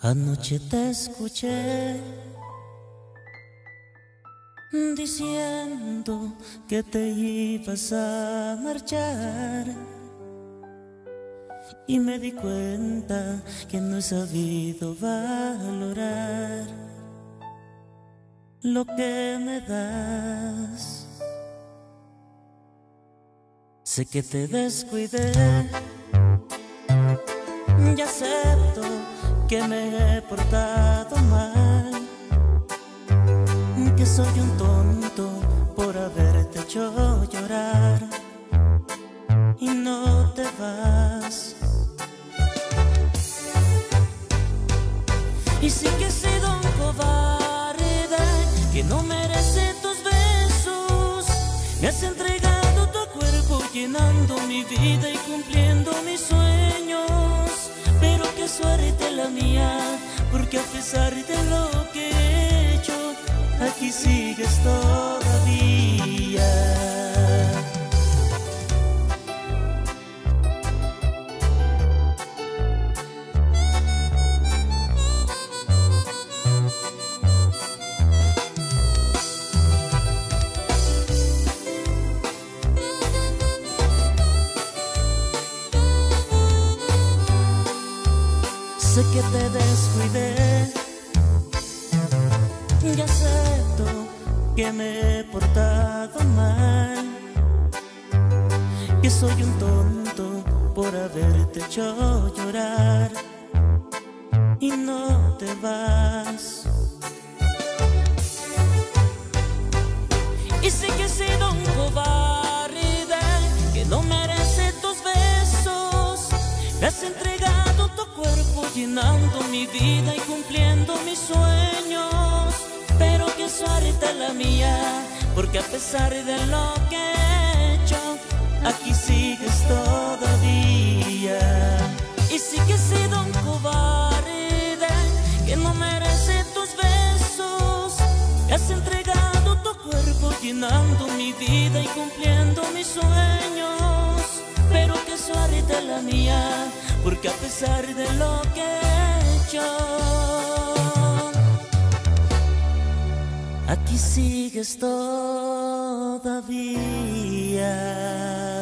Anoche te escuché diciendo que te ibas a marchar y me di cuenta que no he sabido valorar lo que me das. Sé que te descuidé, ya acepto que me he portado mal, que soy un tonto por haberte hecho llorar y no te vas. Y sí que he sido un cobarde que no merece tus besos. Me has entregado tu cuerpo llenando mi vida y cumpliendo mis sueños. Pero qué suerte la mía, porque a pesar de lo que he hecho, aquí sigues todavía. Sé que te descuidé, ya acepto que me he portado mal, que soy un tonto por haberte hecho llorar y no te vas. Y sé que he sido un cobarde que no merece tus besos. Me has entregado tu cuerpo llenando mi vida y cumpliendo mis sueños. Pero qué suerte la mía, porque a pesar de lo que he hecho, aquí sigues todavía. Y sí que he sido un cobarde que no merece tus besos. Me has entregado tu cuerpo llenando mi vida y cumpliendo mis sueños. Pero qué suerte la mía, porque a pesar de lo que he hecho, aquí sigues todavía.